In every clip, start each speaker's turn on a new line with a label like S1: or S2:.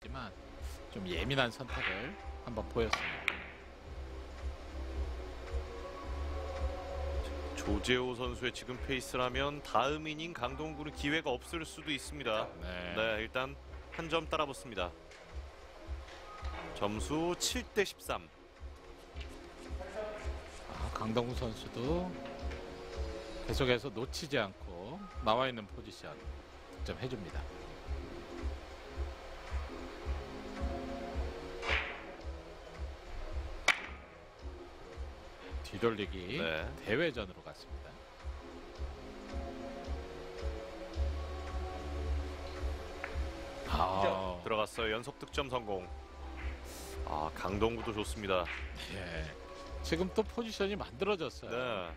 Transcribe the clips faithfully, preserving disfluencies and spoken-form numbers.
S1: 있지만 좀 예민한 선택을 한번 보였습니다.
S2: 조재호 선수의 지금 페이스라면 다음 이닝 강동구는 기회가 없을 수도 있습니다.
S1: 네.
S2: 네, 일단 한 점 따라붙습니다. 점수 칠 대 십삼.
S1: 아, 강동구 선수도 계속해서 놓치지 않고 나와 있는 포지션 득점해줍니다. 뒤돌리기
S2: 네.
S1: 대회전으로 갔습니다. 아,
S2: 들어갔어요. 연속 득점 성공. 아, 강동구도 좋습니다.
S1: 예. 지금 또 포지션이 만들어졌어요.
S2: 네.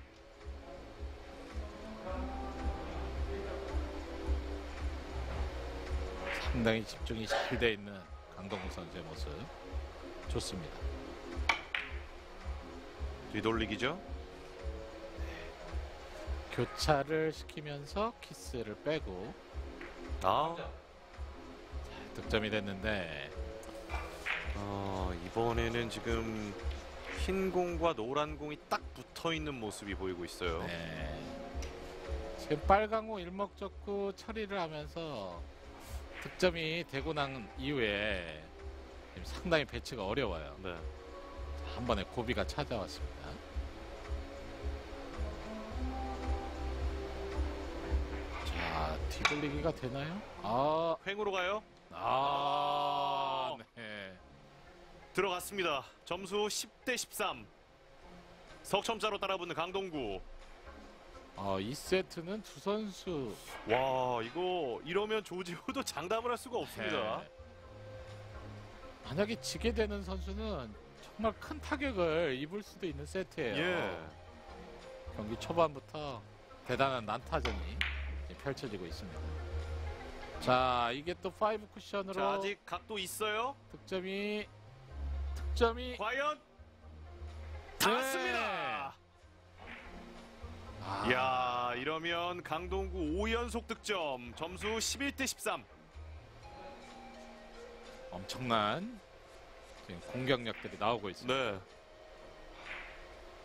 S1: 상당히 집중이 잘 돼 있는 강동구 선수의 모습 좋습니다.
S2: 뒤돌리기죠.
S1: 교차를 시키면서 키스를 빼고
S2: 아,
S1: 득점이 됐는데
S2: 어, 이번에는 지금 흰 공과 노란 공이 딱 붙어 있는 모습이 보이고 있어요.
S1: 네. 지금 빨간 공 일목적구 처리를 하면서 득점이 되고 난 이후에 지금 상당히 배치가 어려워요.
S2: 네.
S1: 한 번에 고비가 찾아왔습니다. 자, 뒤돌리기가 되나요? 아,
S2: 횡으로 가요.
S1: 아, 네.
S2: 들어갔습니다. 점수 십 대 십삼. 석점차로 따라붙는 강동구.
S1: 어, 이 세트는 두 선수
S2: 와, 이거 이러면 조지호도 장담을 할 수가 없습니다.
S1: 네. 만약에 지게 되는 선수는 정말 큰 타격을 입을 수도 있는 세트예요.
S2: 예.
S1: 경기 초반부터 대단한 난타전이 펼쳐지고 있습니다. 자, 이게 또 파이브 쿠션으로
S2: 자, 아직 각도 있어요.
S1: 득점이 득점이
S2: 과연 닿았습니다.
S1: 아,
S2: 이야, 이러면 강동구 오 연속 득점. 점수 십일 대 십삼.
S1: 엄청난 지금 공격력들이 나오고 있습니다.
S2: 네.